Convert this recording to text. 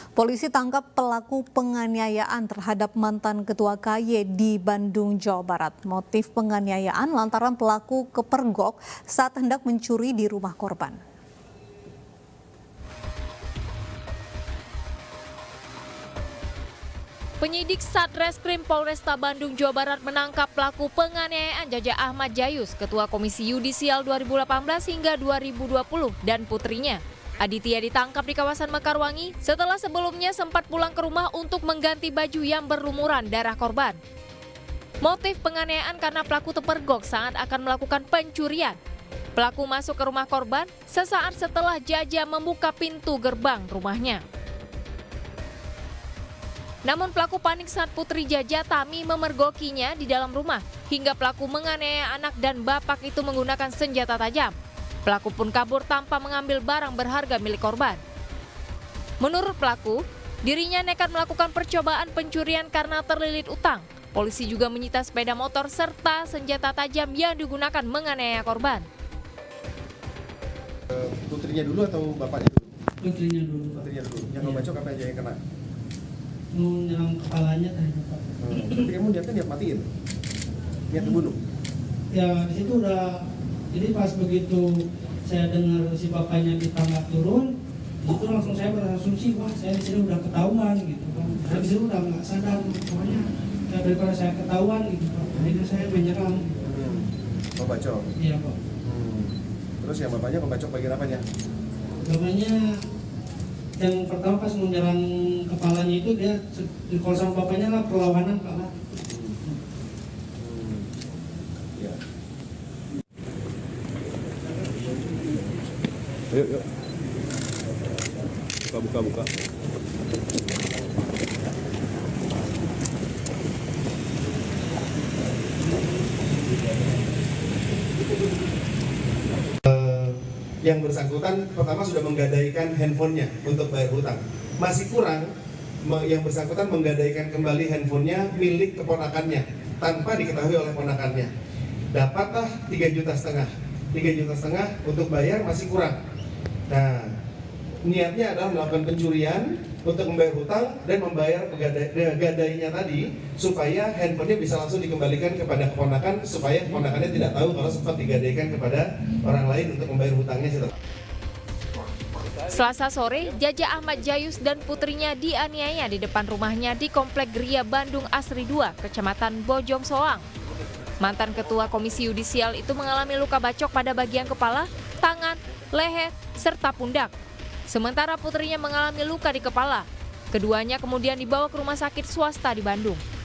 Polisi tangkap pelaku penganiayaan terhadap mantan ketua KY di Bandung, Jawa Barat. Motif penganiayaan lantaran pelaku kepergok saat hendak mencuri di rumah korban. Penyidik Satreskrim Polresta Bandung, Jawa Barat menangkap pelaku penganiayaan Jaja Ahmad Jayus, Ketua Komisi Yudisial 2018 hingga 2020, dan putrinya. Aditya ditangkap di kawasan Mekarwangi setelah sebelumnya sempat pulang ke rumah untuk mengganti baju yang berlumuran darah korban. Motif penganiayaan karena pelaku terpergok saat akan melakukan pencurian. Pelaku masuk ke rumah korban sesaat setelah Jaja membuka pintu gerbang rumahnya. Namun pelaku panik saat putri Jaja, Tami, memergokinya di dalam rumah hingga pelaku menganiaya anak dan bapak itu menggunakan senjata tajam. Pelaku pun kabur tanpa mengambil barang berharga milik korban. Menurut pelaku, dirinya nekat melakukan percobaan pencurian karena terlilit utang. Polisi juga menyita sepeda motor serta senjata tajam yang digunakan menganiaya korban. Putrinya dulu atau bapaknya dulu? Putrinya dulu. Putrinya dulu. Yang ngebacok apa aja yang kena? Mau nyerang kepalanya tadi Pak. Berarti kamu niatnya niat matiin? Niat dibunuh? Ya di situ udah, jadi pas begitu saya dengar si bapaknya di tangga turun, itu langsung saya berasumsi, wah saya di sini udah ketahuan gitu kan. Saya di sini udah nggak sadar, pokoknya ya, daripada saya ketahuan gitu Pak. Akhirnya saya menyerang. Ngebacok? Iya Pak. Terus yang bapaknya ngebacok bagian apanya? Bapaknya yang pertama pas menyerang kepalanya itu dia, kalau sama bapaknya lah perlawanan Pak lah. Ya. Yuk. Buka. Yang bersangkutan pertama sudah menggadaikan handphonenya untuk bayar hutang. Masih kurang yang bersangkutan menggadaikan kembali handphonenya milik keponakannya tanpa diketahui oleh ponakannya. Dapatlah 3,5 juta. 3,5 juta untuk bayar masih kurang. Nah, niatnya adalah melakukan pencurian untuk membayar hutang dan membayar gadainya tadi supaya handphonenya bisa langsung dikembalikan kepada keponakan supaya keponakannya tidak tahu kalau sempat digadaikan kepada orang lain untuk membayar hutangnya. Selasa sore, Jaja Ahmad Jayus dan putrinya dianiaya di depan rumahnya di Komplek Gria Bandung Asri 2, Kecamatan Bojong Soang. Mantan Ketua Komisi Yudisial itu mengalami luka bacok pada bagian kepala, tangan, leher, serta pundak. Sementara putrinya mengalami luka di kepala. Keduanya kemudian dibawa ke rumah sakit swasta di Bandung.